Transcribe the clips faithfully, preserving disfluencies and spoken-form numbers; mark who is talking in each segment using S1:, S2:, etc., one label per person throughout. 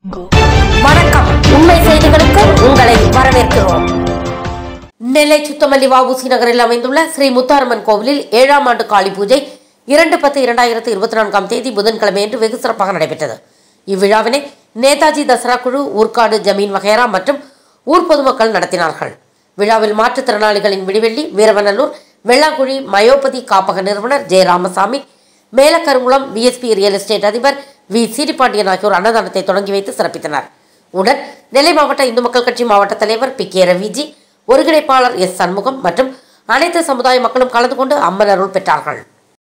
S1: வணக்கம். உண்மை செய்திகளுக்கு உங்களை வரவேற்கிறோம். நெல்லை சுத்தமல்லி வஉசி நகரில் அமைந்துள்ள ஸ்ரீ முத்தாரம்மன் கோவிலில் ஏழாம் ஆண்டு காளி பூஜை இரண்டு பத்து இரண்டாயிரத்தி இருபத்தி நான்காம் தேதி புதன்கிழமை என்று வெகு சிறப்பாக நடைபெற்றது. இவ்விழாவினை நேதாஜி தசரா குழு, ஊர்காடு ஜமீன் வகைரா மற்றும் ஊர் பொதுமக்கள் நடத்தினார்கள். விழாவில் மாற்றுத்திறனாளிகளின் விடிவெள்ளி, வீரவநல்லூர் வெள்ளாங்குழி மயோபதி காப்பக நிறுவனர் Jeya Ramasamy, Melakarungulam VSP real estate அதிபர் வி சீரிபாண்டியன் ஆகியோர் அன்னதானத்தை தொடங்கி வைத்து சிறப்பித்தனர். உடன் நெல்லை மாவட்ட இந்து மக்கள் கட்சி மாவட்ட தலைவர் பி கே ரவிஜி, ஒருங்கிணைப்பாளர் எஸ் சண்முகம் மற்றும் அனைத்து சமுதாய மக்களும் கலந்து கொண்டு அம்மன் அருள் பெற்றார்கள்.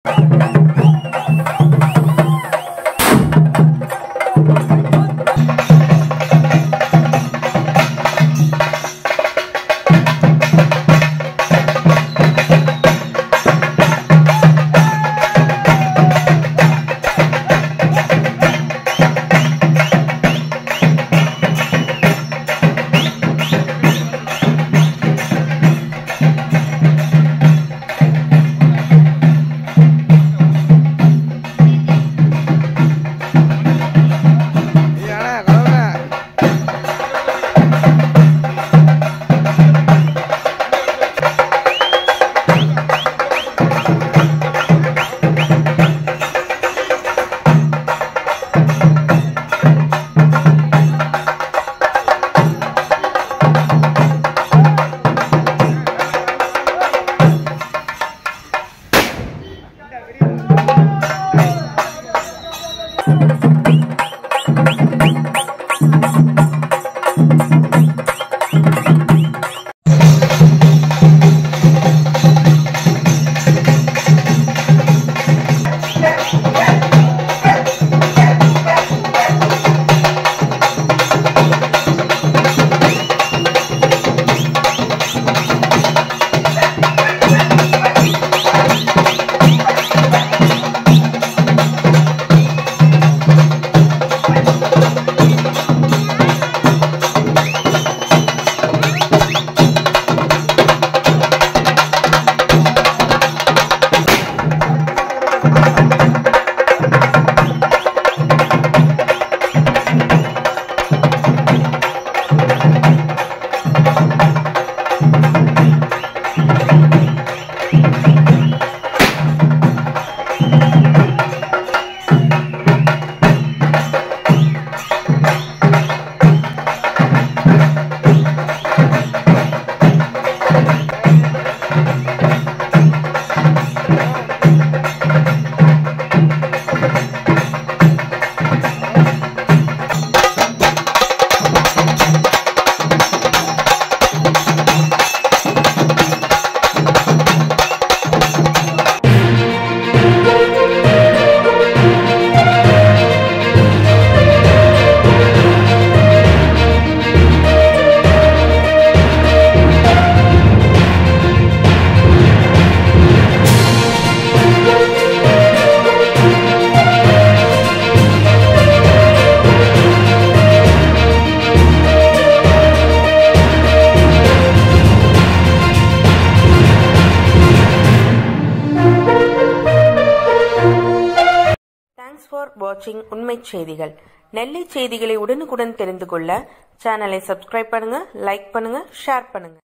S2: Thanks for watching உண்மை செய்திகள். நெல்லை செய்திகளை உடனுக்குடன் தெரிந்து கொள்ள சேனலை சப்ஸ்கிரைப் பண்ணுங்க, லைக் பண்ணுங்க, ஷேர் பண்ணுங்க.